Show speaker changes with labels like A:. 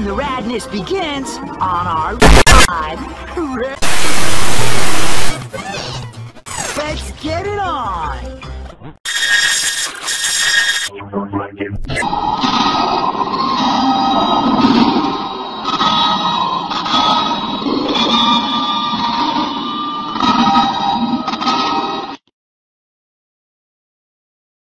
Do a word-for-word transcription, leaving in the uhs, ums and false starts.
A: And the radness begins on our live. Let's get it on!